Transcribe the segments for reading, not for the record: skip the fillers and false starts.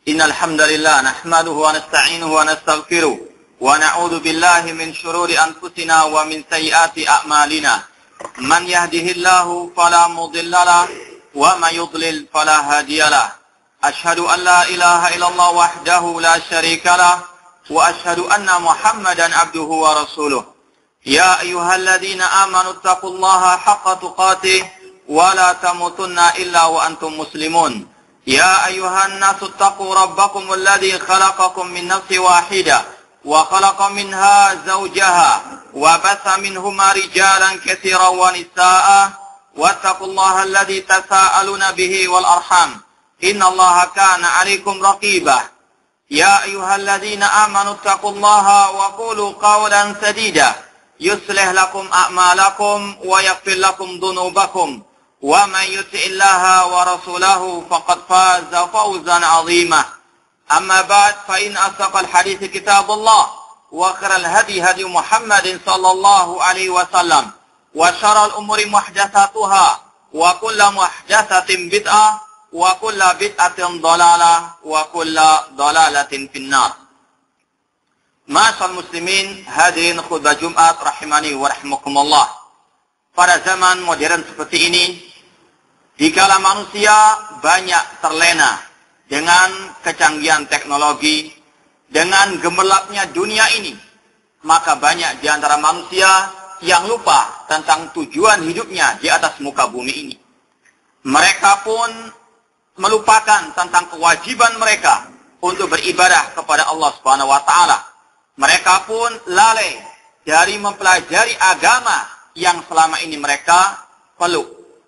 Innal hamdalillah nahmaduhu wa nasta'inuhu wa nastaghfiruh wa na'udzu billahi min shururi anfusina wa min sayyiati a'malina. Man yahdihillahu fala mudilla lahu wa may yudlil fala hadiyalah. Ashhadu an la ilaha illallah wahdahu la syarika lahu wa ashhadu anna Muhammadan abduhu wa rasuluh. Ya ayyuhalladzina amanu taqullaha haqqa tuqatih wa la tamutunna illa wa antum muslimun. Ya ayyuhan nasu taqu rabbakum alladhi khalaqakum min nafsin wahidah wa khalaqa minha zawjaha wa batha minhuma rijalan katsiran wa nisaa'a wattaqullaha alladhi tasaaluna bihi wal arham innallaha kana 'alaykum raqibah. Ya ayyuhalladzina amanu taqullaha wa qulu qawlan sadida yuslih lakum a'malakum wa yaghfir lakum dhunubakum. Wa man yuti'illaha wa rasulahu faqad faza fawzan 'azima. Amma ba'd, fa in asaqal hadits kitabullah wa khairal hadi hadi Muhammadin sallallahu alaihi wasallam wa syarrul umuri muhdatsatuha wa kullu muhdatsatin bid'ah wa kullu bid'atin dhalalah wa kullu dhalalatin finnar. Ma'asyiral muslimin, hadirin khutbah Jumat rahimani wa rahimakumullah. Pada zaman modern seperti ini, dikala manusia banyak terlena dengan kecanggihan teknologi, dengan gemerlapnya dunia ini, maka banyak di antara manusia yang lupa tentang tujuan hidupnya di atas muka bumi ini. Mereka pun melupakan tentang kewajiban mereka untuk beribadah kepada Allah Subhanahu wa taala. Mereka pun lalai dari mempelajari agama yang selama ini mereka peluk.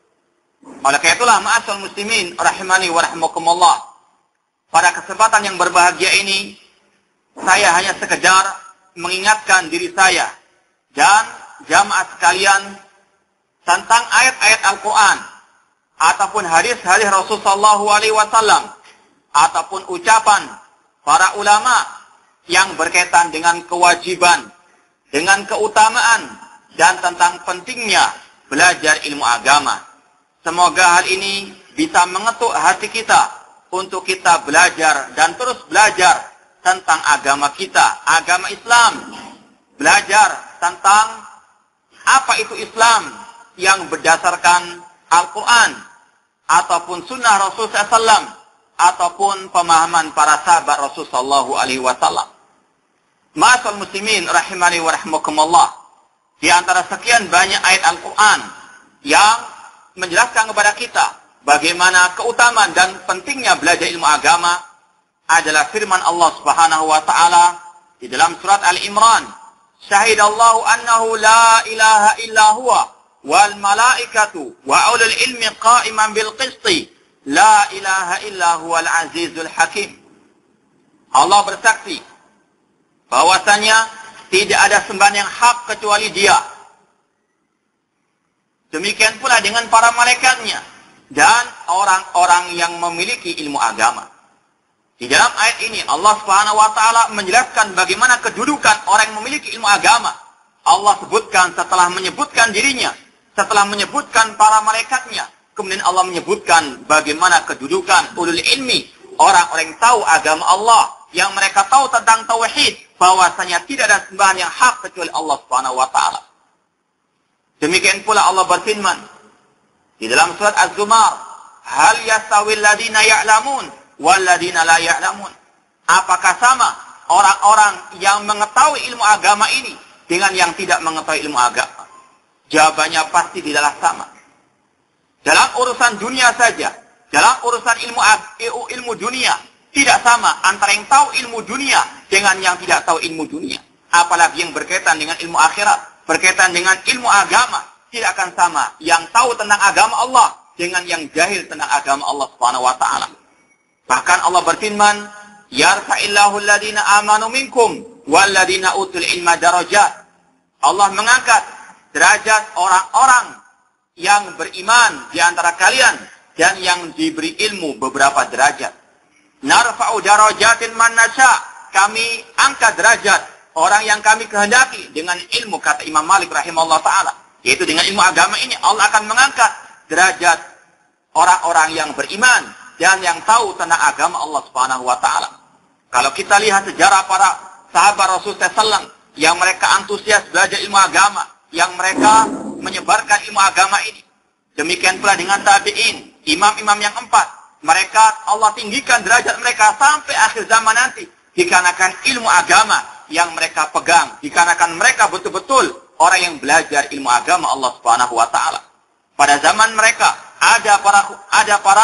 Oleh karena itulah, ma'asyiral muslimin rahimani wa rahimakumullah, pada kesempatan yang berbahagia ini saya hanya sekedar mengingatkan diri saya dan jamaah sekalian tentang ayat-ayat Al-Quran ataupun hadis-hadis Rasulullah SAW ataupun ucapan para ulama yang berkaitan dengan kewajiban, dengan keutamaan dan tentang pentingnya belajar ilmu agama. Semoga hal ini bisa mengetuk hati kita untuk kita belajar dan terus belajar tentang agama kita, agama Islam. Belajar tentang apa itu Islam yang berdasarkan Al-Quran ataupun sunnah Rasulullah SAW ataupun pemahaman para sahabat Rasulullah SAW. Ma'asyiral muslimin rahimani wa rahimakumullah, di antara sekian banyak ayat Al-Quran yang menjelaskan kepada kita bagaimana keutamaan dan pentingnya belajar ilmu agama adalah firman Allah Subhanahu wa taala di dalam surat Al-Imran, syahidallahu annahu la ilaha illa huwa wal malaikatu wa ulul ilmi qa'iman bil qisti la ilaha illa huwal azizul hakim. Allah bersaksi bahwasanya tidak ada sembahan yang hak kecuali Dia. Demikian pula dengan para malaikatnya dan orang-orang yang memiliki ilmu agama. Di dalam ayat ini Allah Subhanahu wa taala menjelaskan bagaimana kedudukan orang yang memiliki ilmu agama. Allah sebutkan setelah menyebutkan dirinya, setelah menyebutkan para malaikatnya, kemudian Allah menyebutkan bagaimana kedudukan ulul ilmi, orang-orang yang tahu agama Allah, yang mereka tahu tentang tauhid, bahwasanya tidak ada sembahan yang hak kecuali Allah Subhanahu wa taala. Demikian pula Allah berfirman di dalam surat Az-Zumar, hal yastawil ladina ya'lamun wal ladina la ya'lamun. Apakah sama orang-orang yang mengetahui ilmu agama ini dengan yang tidak mengetahui ilmu agama? Jawabannya pasti tidaklah sama. Dalam urusan dunia saja, dalam urusan ilmu dunia, tidak sama antara yang tahu ilmu dunia dengan yang tidak tahu ilmu dunia. Apalagi yang berkaitan dengan ilmu akhirat, berkaitan dengan ilmu agama, tidak akan sama yang tahu tentang agama Allah dengan yang jahil tentang agama Allah Subhanahu wa taala. Bahkan Allah berfirman, yarfa'illahu alladhina amanu minkum walladhina utul ilma darajat. Allah mengangkat derajat orang-orang yang beriman di antara kalian dan yang diberi ilmu beberapa derajat. Narfa'u darajatin man nasha. Kami angkat derajat orang yang kami kehendaki dengan ilmu, kata Imam Malik rahimahullah ta'ala. Yaitu dengan ilmu agama ini Allah akan mengangkat derajat orang-orang yang beriman dan yang tahu tentang agama Allah Subhanahu wa taala. Kalau kita lihat sejarah para sahabat Rasulullah SAW yang mereka antusias belajar ilmu agama, yang mereka menyebarkan ilmu agama ini. Demikian pula dengan tabi'in, imam-imam yang 4. Mereka Allah tinggikan derajat mereka sampai akhir zaman nanti dikarenakan ilmu agama yang mereka pegang, dikarenakan mereka betul-betul orang yang belajar ilmu agama Allah Subhanahu wa taala. Pada zaman mereka ada para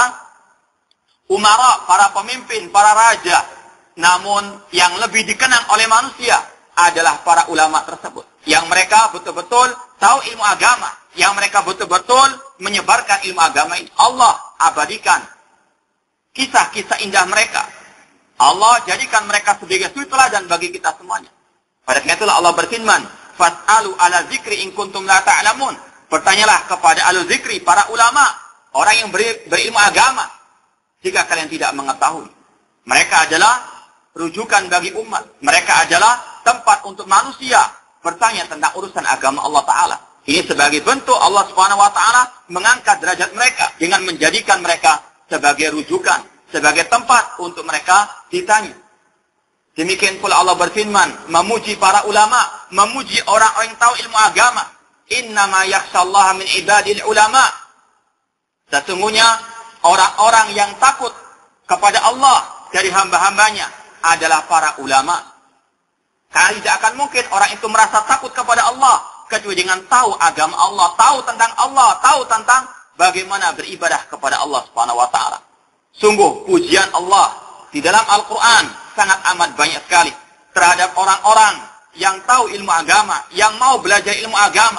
umara, para pemimpin, para raja. Namun yang lebih dikenang oleh manusia adalah para ulama tersebut, yang mereka betul-betul tahu ilmu agama, yang mereka betul-betul menyebarkan ilmu agama ini. Allah abadikan kisah-kisah indah mereka. Allah jadikan mereka sebagai suri teladan bagi kita semuanya. Pada karena itulah Allah berfirman, "Fas'alu ala zikri in kuntum la ta'lamun." Bertanyalah kepada ahli zikri, para ulama, orang yang berilmu agama, jika kalian tidak mengetahui. Mereka adalah rujukan bagi umat. Mereka adalah tempat untuk manusia bertanya tentang urusan agama Allah Ta'ala. Ini sebagai bentuk Allah Subhanahu wa Ta'ala mengangkat derajat mereka dengan menjadikan mereka sebagai rujukan, sebagai tempat untuk mereka ditanya. Demikian pula Allah berfirman, memuji para ulama, memuji orang-orang yang tahu ilmu agama. Innama yakhshallaha min ibadil ulama. Sesungguhnya orang-orang yang takut kepada Allah dari hamba-hambanya adalah para ulama. Karena tidak akan mungkin orang itu merasa takut kepada Allah kecuali dengan tahu agama Allah, tahu tentang Allah, tahu tentang bagaimana beribadah kepada Allah Subhanahu wa taala. Sungguh pujian Allah di dalam Al-Qur'an sangat amat banyak sekali terhadap orang-orang yang tahu ilmu agama, yang mau belajar ilmu agama.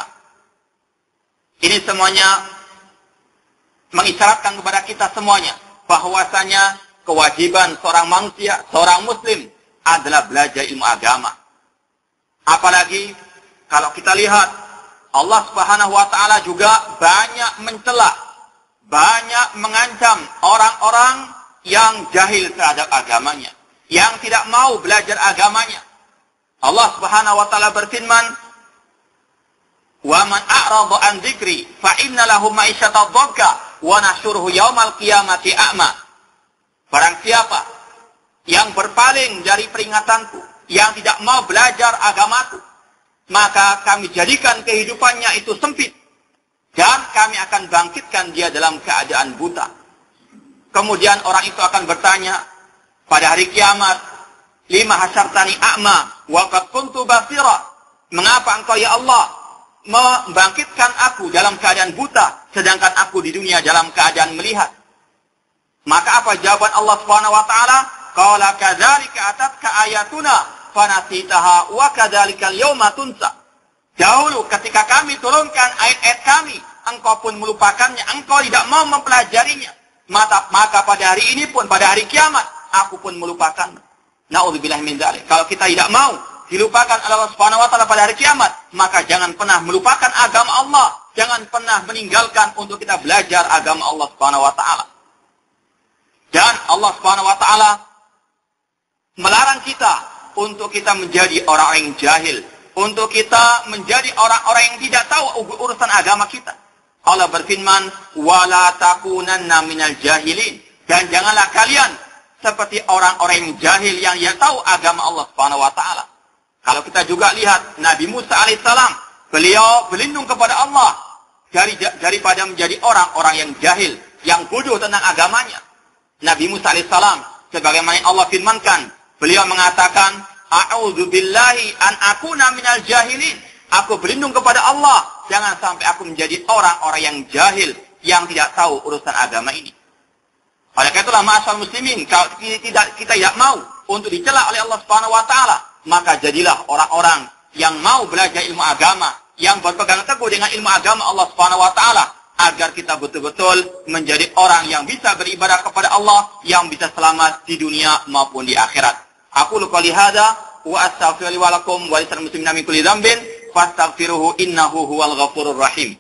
Ini semuanya mengisyaratkan kepada kita semuanya bahwasanya kewajiban seorang manusia, seorang muslim adalah belajar ilmu agama. Apalagi kalau kita lihat Allah Subhanahu wa taala juga banyak mencela, banyak mengancam orang-orang yang jahil terhadap agamanya, yang tidak mau belajar agamanya. Allah Subhanahu wa taala berfirman, "Wa man a'rada an dzikri fa inna lahu ma'isyatan dhanka wa nahsyuruhu yaumal qiyamati a'ma." Barang siapa yang berpaling dari peringatanku, yang tidak mau belajar agamaku, maka kami jadikan kehidupannya itu sempit dan kami akan bangkitkan dia dalam keadaan buta. Kemudian orang itu akan bertanya pada hari kiamat, "Lima hasyartani a'ma wa qad kuntu basira?" Mengapa engkau ya Allah membangkitkan aku dalam keadaan buta sedangkan aku di dunia dalam keadaan melihat? Maka apa jawaban Allah Subhanahu wa taala? Qala kadzalika atatka ayatuna fanasitaha wa kadzalikal yauma tunsa. Dahulu ketika kami turunkan ayat-ayat kami, engkau pun melupakannya, engkau tidak mau mempelajarinya. Maka pada hari ini pun, pada hari kiamat, aku pun melupakan. Na'udzubillah min dzalik. Kalau kita tidak mau dilupakan Allah Subhanahu wa taala pada hari kiamat, maka jangan pernah melupakan agama Allah, jangan pernah meninggalkan untuk kita belajar agama Allah Subhanahu wa taala. Dan Allah Subhanahu wa taala melarang kita untuk kita menjadi orang-orang yang jahil, untuk kita menjadi orang-orang yang tidak tahu urusan agama kita. Allah berfirman, "Wala takunanna minal jahilin." Dan janganlah kalian seperti orang-orang yang jahil yang tahu agama Allah Subhanahu wa taala. Kalau kita juga lihat Nabi Musa alaihissalam, beliau berlindung kepada Allah daripada menjadi orang-orang yang jahil, yang bodoh tentang agamanya. Nabi Musa alaihissalam, sebagaimana Allah firmankan, beliau mengatakan, "A'udzu billahi an akuna minal jahilin." Aku berlindung kepada Allah, jangan sampai aku menjadi orang-orang yang jahil, yang tidak tahu urusan agama ini. Oleh karena itulah ma'asyarul muslimin, kalau kita tidak mau untuk dicela oleh Allah Subhanahu wa taala, maka jadilah orang-orang yang mau belajar ilmu agama, yang berpegang teguh dengan ilmu agama Allah Subhanahu wa taala, agar kita betul-betul menjadi orang yang bisa beribadah kepada Allah, yang bisa selamat di dunia maupun di akhirat. Aku qouli hadza wa astaghfiru li wa lakum wa lisal muslimina min kulli dzambin fastaghfiruhu innahu huwal ghafurur rahim.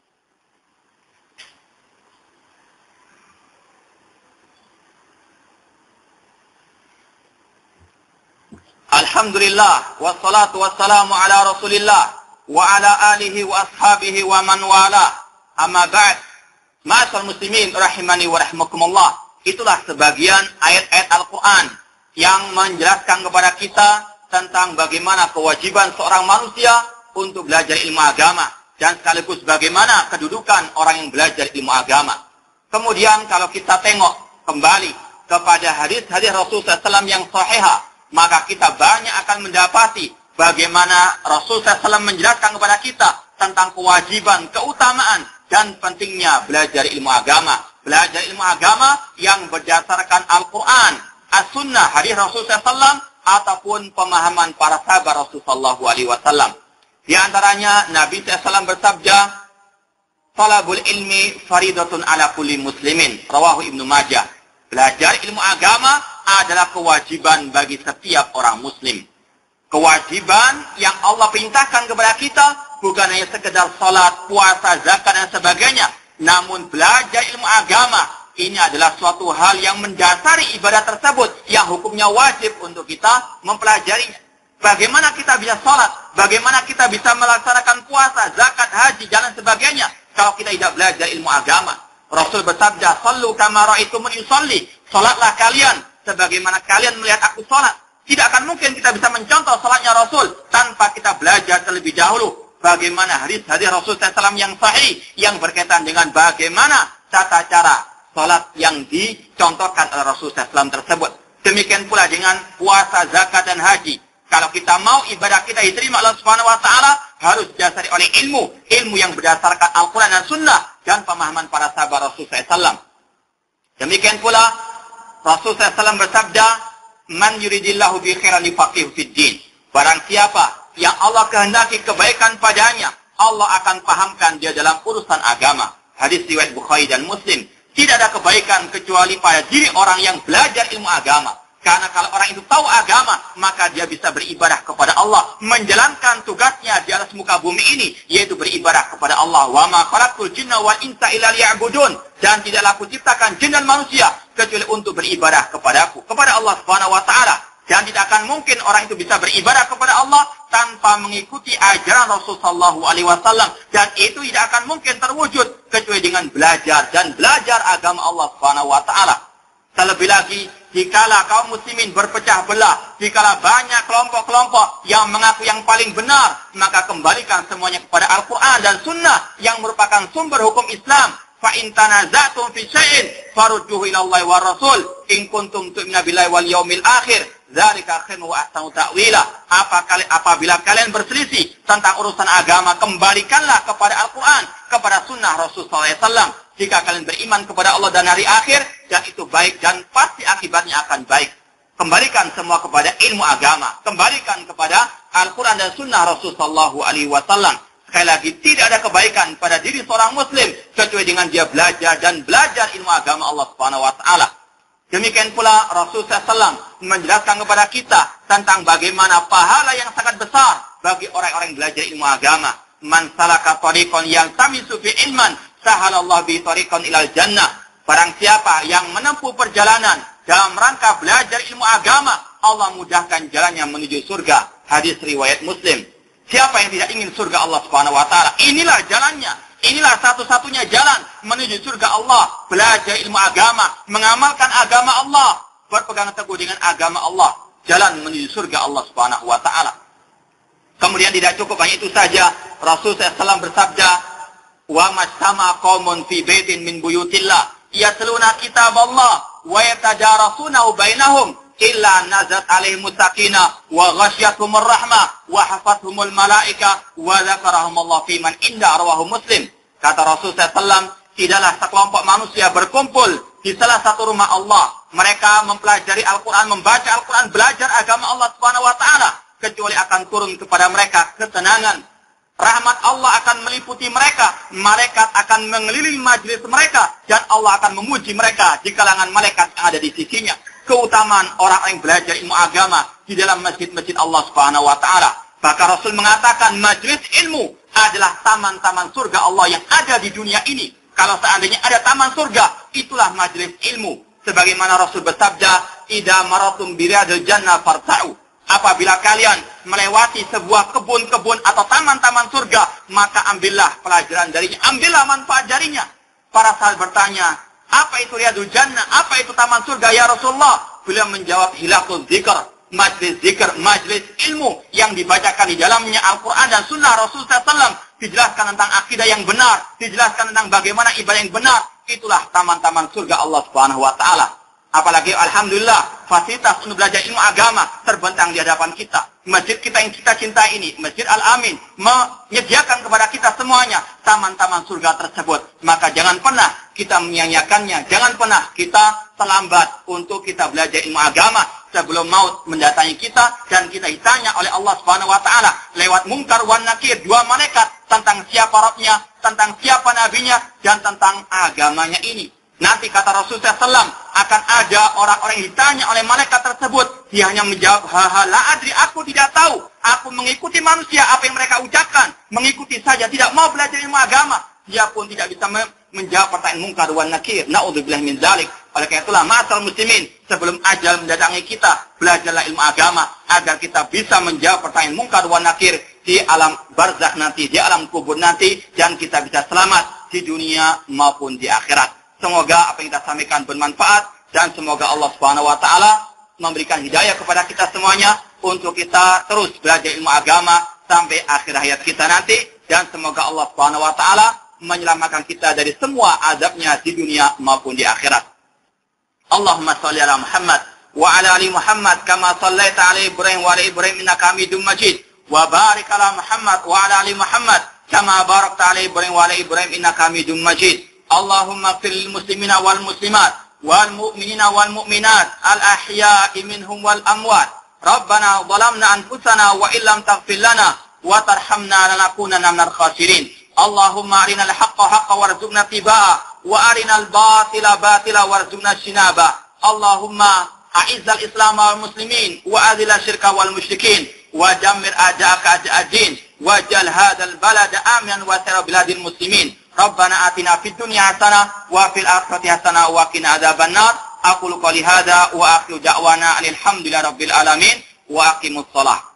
Alhamdulillah wassalatu wassalamu ala Rasulillah wa ala alihi wa ashabihi wa man wala. Amma ba'd. Ma'asyiral muslimin rahimani wa rahimakumullah. Itulah sebagian ayat-ayat Al-Quran yang menjelaskan kepada kita tentang bagaimana kewajiban seorang manusia untuk belajar ilmu agama. Dan sekaligus bagaimana kedudukan orang yang belajar ilmu agama. Kemudian kalau kita tengok kembali kepada hadis-hadis Rasulullah SAW yang sahihah, maka kita banyak akan mendapati bagaimana Rasulullah SAW menjelaskan kepada kita tentang kewajiban, keutamaan, dan pentingnya belajar ilmu agama. Belajar ilmu agama yang berdasarkan Al-Quran, As-Sunnah, hadis Rasulullah SAW, ataupun pemahaman para sahabat Rasulullah SAW. Di antaranya Nabi SAW bersabda, "Talabul ilmi faridatun ala kulli muslimin." Rawahu Ibnu Majah. Belajar ilmu agama adalah kewajiban bagi setiap orang muslim. Kewajiban yang Allah perintahkan kepada kita bukan hanya sekedar salat, puasa, zakat, dan sebagainya. Namun belajar ilmu agama ini adalah suatu hal yang mendasari ibadah tersebut yang hukumnya wajib untuk kita mempelajarinya. Bagaimana kita bisa salat, bagaimana kita bisa melaksanakan puasa, zakat, haji, dan sebagainya kalau kita tidak belajar ilmu agama. Rasul bersabda, "Shallu kama ra'aitumuni usolli." Salatlah kalian sebagaimana kalian melihat aku salat. Tidak akan mungkin kita bisa mencontoh salatnya Rasul tanpa kita belajar terlebih dahulu bagaimana hadis-hadis Rasul SAW yang sahih yang berkaitan dengan bagaimana tata cara salat yang dicontohkan oleh Rasul SAW tersebut. Demikian pula dengan puasa, zakat, dan haji. Kalau kita mau ibadah kita diterima Allah Subhanahu wa taala, harus didasari oleh ilmu yang berdasarkan Al-Qur'an dan Sunnah dan pemahaman para sahabat Rasulullah SAW. Demikian pula Rasulullah SAW bersabda, "Man yuridillahu bi khairan yufaqihu fid din." Barang siapa yang Allah kehendaki kebaikan padanya, Allah akan pahamkan dia dalam urusan agama. Hadis riwayat Bukhari dan Muslim. Tidak ada kebaikan kecuali pada diri orang yang belajar ilmu agama. Karena kalau orang itu tahu agama, maka dia bisa beribadah kepada Allah, menjalankan tugasnya di atas muka bumi ini, yaitu beribadah kepada Allah. Wa ma khalaqtul jinna wal insa illa liya'budun. Dan tidaklah aku ciptakan jin dan manusia kecuali untuk beribadah kepadaku, kepada Allah Subhanahu wa taala. Dan tidak akan mungkin orang itu bisa beribadah kepada Allah tanpa mengikuti ajaran Rasulullah SAW. Dan itu tidak akan mungkin terwujud kecuali dengan belajar agama Allah Subhanahu wa taala. Terlebih lagi, dikala kaum muslimin berpecah belah, dikala banyak kelompok-kelompok yang mengaku yang paling benar, maka kembalikan semuanya kepada Al-Quran dan Sunnah yang merupakan sumber hukum Islam. Fa in tanaza'tum fi syai'in farudduhu ila Allah wa Rasul in kuntum tu'minuna billahi wal yaumil akhir dzalika khairun wa ahsanu ta'wila. Apabila kalian berselisih tentang urusan agama, kembalikanlah kepada Al-Quran, kepada Sunnah Rasulullah SAW. Jika kalian beriman kepada Allah dan hari akhir, dan itu baik dan pasti akibatnya akan baik. Kembalikan semua kepada ilmu agama, kembalikan kepada Al-Quran dan Sunnah Rasulullah SAW. Sekali lagi, tidak ada kebaikan pada diri seorang muslim kecuali dengan dia belajar ilmu agama Allah Subhanahu wa taala. Demikian pula Rasulullah SAW menjelaskan kepada kita tentang bagaimana pahala yang sangat besar bagi orang-orang yang belajar ilmu agama. Man salaka tariqan yaltamisu fi ilman sahalallahu bi tariqan ilal jannah. Barang siapa yang menempuh perjalanan dalam rangka belajar ilmu agama, Allah mudahkan jalannya menuju surga. Hadis riwayat Muslim. Siapa yang tidak ingin surga Allah Subhanahu wa taala? Inilah jalannya. Inilah satu-satunya jalan menuju surga Allah. Belajar ilmu agama, mengamalkan agama Allah, berpegang teguh dengan agama Allah, jalan menuju surga Allah Subhanahu wa taala. Kemudian tidak cukup hanya itu saja, Rasulullah SAW bersabda, "Wa majtama qaumun fi baitin min buyutillah yatluna kitab Allah wa yatadarasunahu bainahum illa nazat alaihimus sakinah wa ghasyiyatuhumur rahmah wa hafathumul malaika wa dzakarahumullah fi man inda." Rawahu Muslim. Kata Rasulullah SAW, tidaklah sekelompok manusia berkumpul di salah satu rumah Allah. Mereka mempelajari Al-Quran, membaca Al-Quran, belajar agama Allah Subhanahu wa taala, kecuali akan turun kepada mereka ketenangan. Rahmat Allah akan meliputi mereka, malaikat akan mengelilingi majelis mereka, dan Allah akan memuji mereka di kalangan malaikat yang ada di sisinya. Keutamaan orang yang belajar ilmu agama di dalam masjid-masjid Allah Subhanahu wa taala. Bahkan Rasul mengatakan majelis ilmu adalah taman-taman surga Allah yang ada di dunia ini. Kalau seandainya ada taman surga, itulah majelis ilmu. Sebagaimana Rasul bersabda, "Idza maratum bi riyadil jannah farta'u." Apabila kalian melewati sebuah kebun-kebun atau taman-taman surga, maka ambillah pelajaran darinya, ambillah manfaat darinya. Para sahabat bertanya, Apa itu riyadul jannah? Apa itu taman surga ya Rasulullah? Beliau menjawab, hilaqul dzikr, majlis zikr, majlis ilmu yang dibacakan di dalamnya Al-Quran dan Sunnah Rasulullah SAW. Dijelaskan tentang akidah yang benar, dijelaskan tentang bagaimana ibadah yang benar. Itulah taman-taman surga Allah Subhanahu wa taala. Apalagi alhamdulillah fasilitas untuk belajar ilmu agama terbentang di hadapan kita. Masjid kita yang kita cintai ini, Masjid Al-Amin, menyediakan kepada kita semuanya taman-taman surga tersebut. Maka jangan pernah kita menyia-nyiakannya, jangan pernah kita terlambat untuk kita belajar ilmu agama sebelum maut mendatangi kita dan kita ditanya oleh Allah Subhanahu wa taala lewat Munkar wan Nakir, dua malaikat, tentang siapa Rabbnya, tentang siapa nabinya, dan tentang agamanya ini. Nanti kata Rasulullah SAW, akan ada orang-orang yang ditanya oleh malaikat tersebut. Dia hanya menjawab, la adri, aku tidak tahu. Aku mengikuti manusia, apa yang mereka ucapkan. Mengikuti saja, tidak mau belajar ilmu agama. Dia pun tidak bisa menjawab pertanyaan Munkar wan Nakir. Na'udzubillah min dzalik. Oleh karena itulah, ma'asal muslimin, sebelum ajal mendatangi kita, belajarlah ilmu agama agar kita bisa menjawab pertanyaan Munkar wan Nakir di alam barzakh nanti, di alam kubur nanti, dan kita bisa selamat di dunia maupun di akhirat. Semoga apa yang kita sampaikan bermanfaat dan semoga Allah Subhanahu wa taala memberikan hidayah kepada kita semuanya untuk kita terus belajar ilmu agama sampai akhir hayat kita nanti, dan semoga Allah Subhanahu wa taala menyelamatkan kita dari semua azabnya di dunia maupun di akhirat. Allahumma shalli ala Muhammad wa ala ali Muhammad kama shallaita ala Ibrahim wa ala Ibrahim innaka Hamidum Majid, wa barik ala Muhammad wa ala ali Muhammad kama barakta ala Ibrahim wa ala Ibrahim innaka Hamidum Majid. Allahumma ighfir lil muslimina wal muslimat wal mu'minina wal mu'minat al ahya'i minhum wal amwat. Rabbana zalamna anfusana wa illam taghfir lana wa tarhamna lanakunanna minal khasirin. Allahumma arinal haqqa haqqan warzuqna tibaa wa arinal batila batila warzuqna shinaba. Allahumma a'izzal islam wal muslimin wa adhil syirka wal musyrikin wa dammir a'da'aka a'da'ad-din waj'al hadzal balada aminan wa sa'ira biladil muslimin. Rabbana atina fid dunya hasanah wa fil akhirati hasanah wa qina adzabannar. Aqulu qouli hadza wa akhiru da'wana alhamdulillahi rabbil alamin wa aqimus shalah.